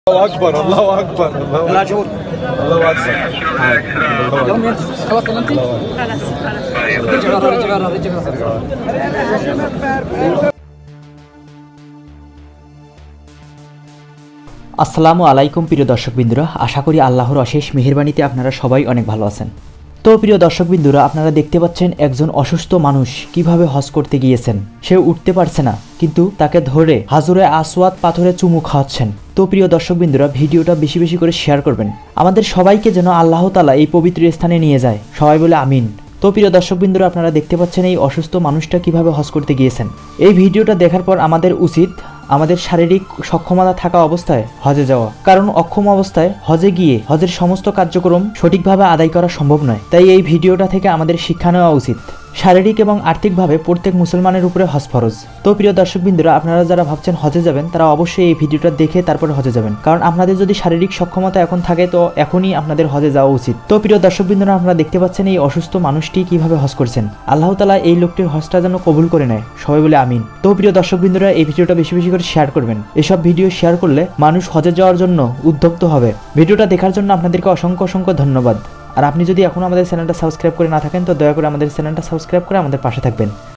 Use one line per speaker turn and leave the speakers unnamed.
الله اكبر الله اكبر الله اكبر الله اكبر
يوم خلاص سلمتي؟ خلاص رجع
আসসালামু আলাইকুম প্রিয় দর্শকবৃন্দুরা, আশা করি আল্লাহর অশেষ মেহেরবানিতে আপনারা সবাই অনেক ভালো আছেন। তো প্রিয় দর্শকবৃন্দুরা, আপনারা দেখতে পাচ্ছেন একজন অসুস্থ মানুষ কিভাবে হজ করতে গিয়েছেন। সে উঠতে পারছে না, কিন্তু তাকে ধরে হাজরে আসওয়াদ পাথরে চুমু খাওয়াচ্ছেন। তো প্রিয় দর্শকবৃন্দুরা, ভিডিওটা বেশি বেশি করে শেয়ার করবেন, আমাদের সবাইকে যেন আল্লাহ তাআলা এই পবিত্র স্থানে নিয়ে যায়। সবাই বলে আমিন। তো প্রিয় দর্শকবৃন্দুরা, আপনারা দেখতে পাচ্ছেন এই অসুস্থ মানুষটা কিভাবে হজ করতে গিয়েছেন। এই ভিডিওটা দেখার পর আমাদের উচিত আমাদের শারীরিক সক্ষমতা থাকা অবস্থায় হজে যাওয়া, কারণ অক্ষম অবস্থায় হজে গিয়ে হজের সমস্ত কার্যক্রম সঠিকভাবে আদায় করা সম্ভব নয়। তাই এই ভিডিওটা থেকে আমাদের শিক্ষা নেওয়া উচিত। শারীরিক এবং আর্থিকভাবে প্রত্যেক মুসলমানের উপরে হজ ফরজ। তো প্রিয় দর্শকবৃন্দুরা, আপনারা যারা ভাবছেন হজে যাবেন তারা অবশ্যই এই ভিডিওটা দেখে তারপরে হজে যাবেন, কারণ আপনাদের যদি শারীরিক সক্ষমতা এখন থাকে তো এখনই আপনাদের হজে যাওয়া উচিত। তো প্রিয় দর্শকবৃন্দুরা, আপনারা দেখতে পাচ্ছেন এই অসুস্থ মানুষটি কিভাবে হজ করছেন। আল্লাহ তাআলা এই লোকটির হজটা যেন কবুল করে নেয়, সবাই বলে আমিন। তো প্রিয় দর্শকবৃন্দুরা, এই ভিডিওটা বেশি বেশি করে শেয়ার করবেন। এসব ভিডিও শেয়ার করলে মানুষ হজে যাওয়ার জন্য উদ্যুক্ত হবে। ভিডিওটা দেখার জন্য আপনাদেরকে অসংখ্য অসংখ্য ধন্যবাদ। আর আপনি যদি এখনও আমাদের চ্যানেলটা সাবস্ক্রাইব করে না থাকেন তো দয়া করে আমাদের চ্যানেলটা সাবস্ক্রাইব করে আমাদের পাশে থাকবেন।